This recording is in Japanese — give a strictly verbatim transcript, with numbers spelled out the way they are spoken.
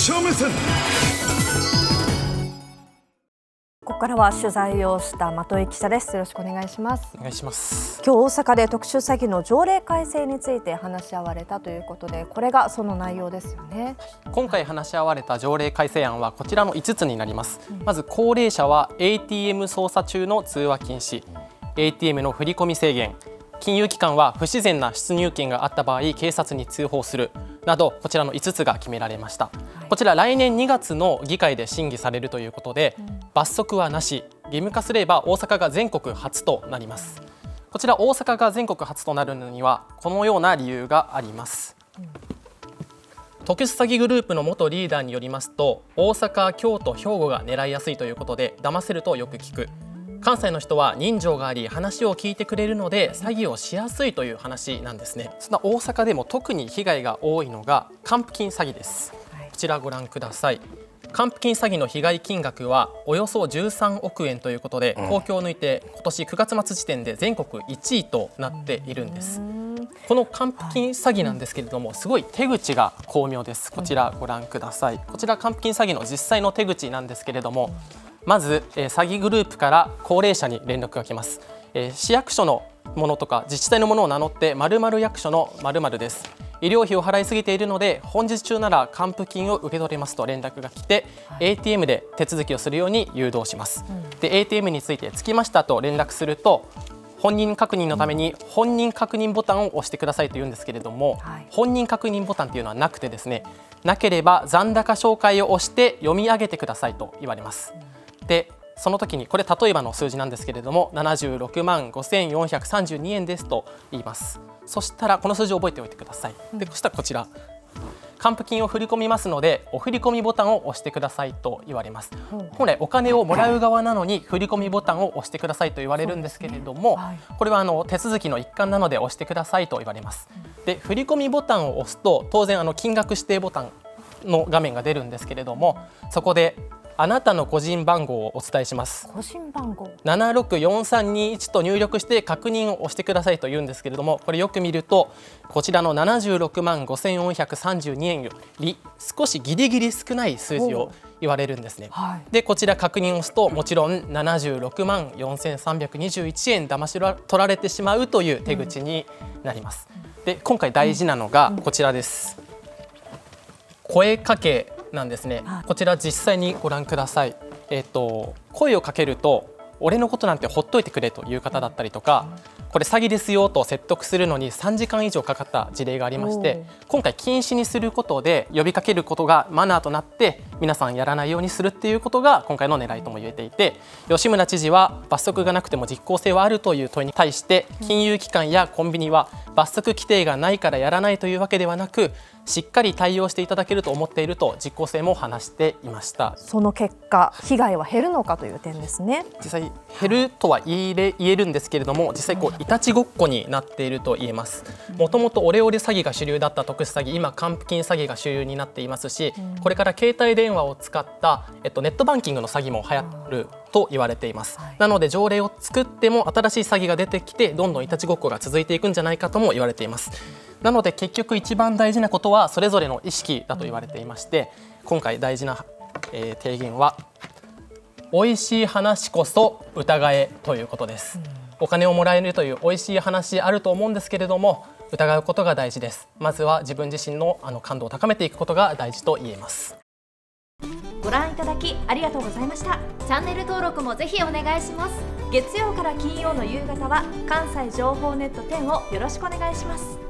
者目線。 ここからは取材をした的井記者です。よろしくお願いします。 お願いします。 今日大阪で特殊詐欺の条例改正について話し合われたということで、これがその内容ですよね。 今回話し合われた条例改正案はこちらのいつつになります。まず高齢者は エーティーエム 操作中の通話禁止、エーティーエム の振込制限、金融機関は不自然な出入金があった場合警察に通報するなど、こちらのいつつが決められました。こちら来年にがつの議会で審議されるということで、罰則はなし、義務化すれば大阪が全国初となります。こちら大阪が全国初となるのにはこのような理由があります。特殊詐欺グループの元リーダーによりますと、大阪、京都、兵庫が狙いやすいということで、騙せるとよく聞く。関西の人は人情があり話を聞いてくれるので詐欺をしやすいという話なんですね。そんな大阪でも特に被害が多いのが還付金詐欺です。こちらご覧ください。還付金詐欺の被害金額はおよそじゅうさんおくえんということで、公共を抜いて今年くがつ末時点で全国いちいとなっているんです。この還付金詐欺なんですけれども、すごい手口が巧妙です。こちらご覧ください。こちら還付金詐欺の実際の手口なんですけれども、まず、えー、詐欺グループから高齢者に連絡が来ます。えー、市役所のものとか自治体のものを名乗って〇〇役所の〇〇です。医療費を払いすぎているので本日中なら還付金を受け取れますと連絡が来て、はい、エーティーエム で手続きをするように誘導します。うん、で エーティーエム について着きましたと連絡すると、本人確認のために本人確認ボタンを押してくださいと言うんですけれども、はい、本人確認ボタンというのはなくてですね、なければ残高紹介を押して読み上げてくださいと言われます。うん、でその時にこれ例えばの数字なんですけれども、ななじゅうろくまんごせんよんひゃくさんじゅうにえんですと言います。そしたらこの数字を覚えておいてください。でそしたらこちら、還付金を振り込みますのでお振り込みボタンを押してくださいと言われます。本来お金をもらう側なのに振り込みボタンを押してくださいと言われるんですけれども、これはあの手続きの一環なので押してくださいと言われます。で振り込みボタンを押すと当然あの金額指定ボタンの画面が出るんですけれども、そこであなたの個人番号をお伝えします。 個人番号ななろくよんさんにいちと入力して確認を押してくださいと言うんですけれども、これよく見るとこちらのななじゅうろくまんごせんよんひゃくさんじゅうにえんより少しギリギリ少ない数字を言われるんですね。はい、でこちら確認を押すともちろんななじゅうろくまんよんせんさんびゃくにじゅういちえん騙し取られてしまうという手口になります。うん、で今回大事なのがこちらです。声かけなんですね。こちら実際にご覧ください。えっと声をかけると俺のことなんてほっといてくれという方だったりとか、これ詐欺ですよと説得するのにさんじかん以上かかった事例がありまして、今回禁止にすることで呼びかけることがマナーとなって皆さんやらないようにするっていうことが今回の狙いとも言えていて、吉村知事は罰則がなくても実効性はあるという問いに対して金融機関やコンビニは罰則規定がないからやらないというわけではなく、しっかり対応していただけると思っていると実効性も話していました。 その結果被害は減るのかという点ですね。 実際減るとは言え言えるんですけれども、実際こういたちごっこになっていると言えます。もともとオレオレ詐欺が主流だった特殊詐欺、今還付金詐欺が主流になっていますし、これから携帯電話を使った、えっと、ネットバンキングの詐欺も流行ると言われています。なので条例を作っても新しい詐欺が出てきてどんどんいたちごっこが続いていくんじゃないかとも言われています。なので結局一番大事なことはそれぞれの意識だと言われていまして、今回大事な、えー、提言はおいしい話こそ疑えということです。お金をもらえるというおいしい話あると思うんですけれども、疑うことが大事です。まずは自分自身のあの感度を高めていくことが大事と言えます。 ご覧いただきありがとうございました。チャンネル登録もぜひお願いします。月曜から金曜の夕方は関西情報ネットじゅうをよろしくお願いします。